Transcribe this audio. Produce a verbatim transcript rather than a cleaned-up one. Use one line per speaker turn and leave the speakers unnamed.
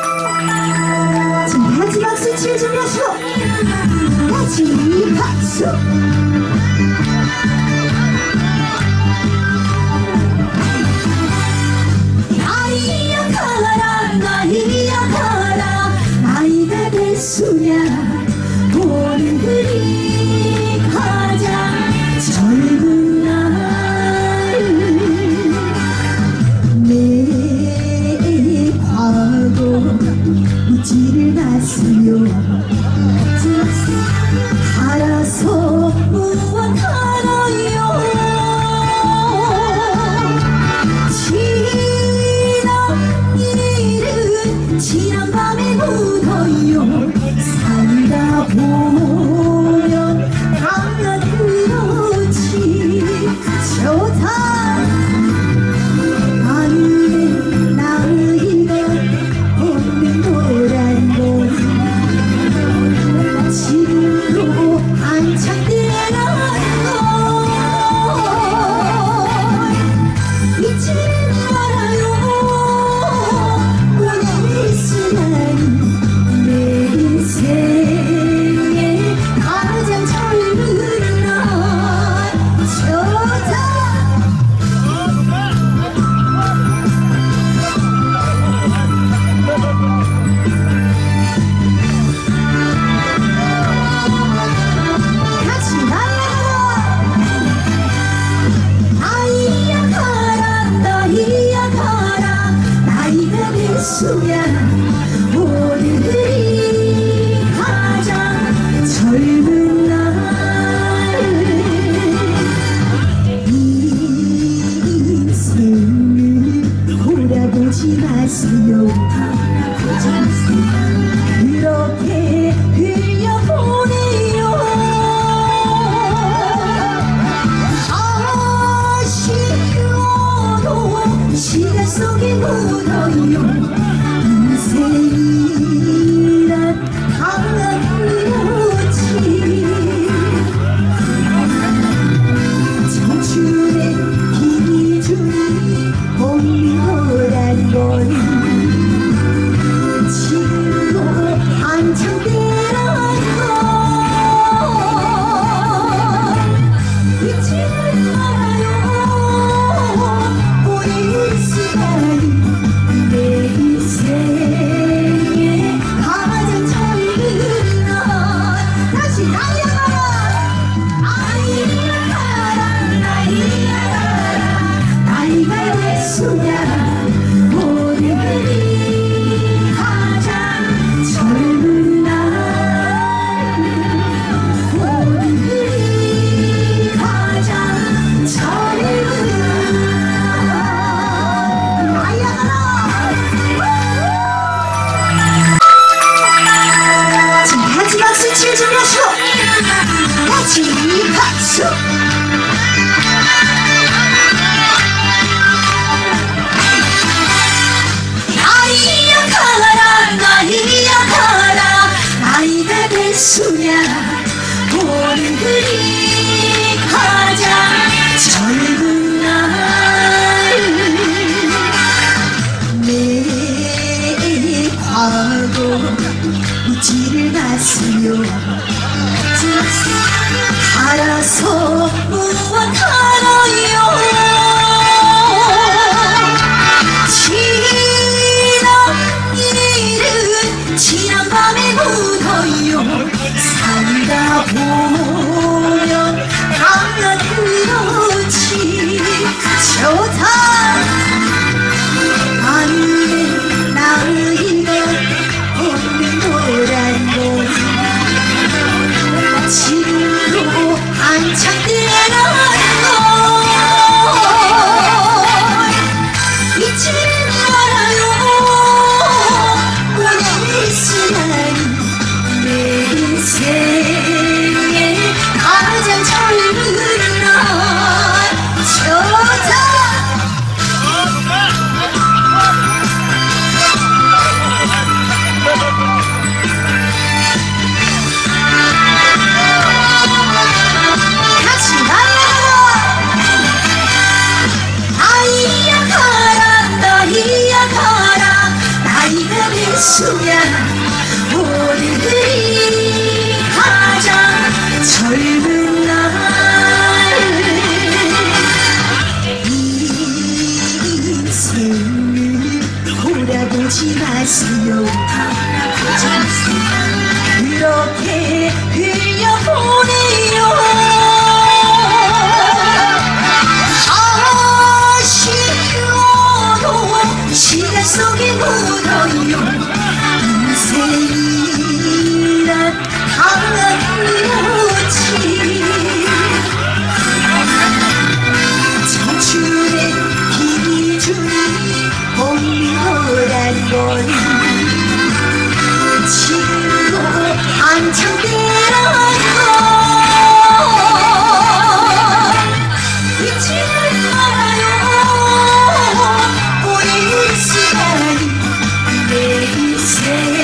같이 박수 칠 준비하시고 같이 박수. 나이야 가라 나이야 가라 나이가 됐으냐 오늘이 가장 젊은 날 내 과거 묻지를 마시오 알아서 무엇하나요 지난 일은 지난 밤에 묻어요 살다 보면 당연 그렇지 좋다 아니면 나이가 없는 거란 걸 지금도 한참 때라는 걸 잊지는 말아요 오늘 이 시간이 내 인생의 가장 젊은 날 좋다 같이 날아가라 나이야 가라 나이야 가라 나이가 됐으냐 오늘이 가장 젊은 날 인생을 돌아보지 마세요 그렇게 흘려보내요 아쉬워도 시간 속에 묻어요 인생이란 강한 그렇지 청춘의 기준이 없는 거란 걸 지금도 한참 때라는 걸 잊지는 말아요 오늘 이 시간이 내 인생의 가장 젊은 날 다시 나이야 가라 나이야 가라 나이야 가라 나이가 됐으냐 오늘이 가장 젊은 날 오늘이 가장 젊은 날 나이야 가라 지금 같이 박수 칠 준비하시고 같이 박수. 나이야 가라 나이야 가라 나이가 됐으냐 오늘이 가장 젊은 날 내 과거 묻지를 마세요 알아서 무엇하나요 지난 일은 지난 밤에 묻어요 살다 보면 당연 그렇지 좋다 아니면 나이가 없는 거란 걸 지금도 한참 때라는 걸 수야 우리들이 가장 젊은 날 인생을 돌아보지 마세요. 그렇게 흘려보내요. 아쉬워도 시간 속에 묻어요. 인생이란 강물이었지. 청춘의 기준이 봄이란 건 지금도 한창 때라고 잊지는 말아요. 우리 시간이 내 인생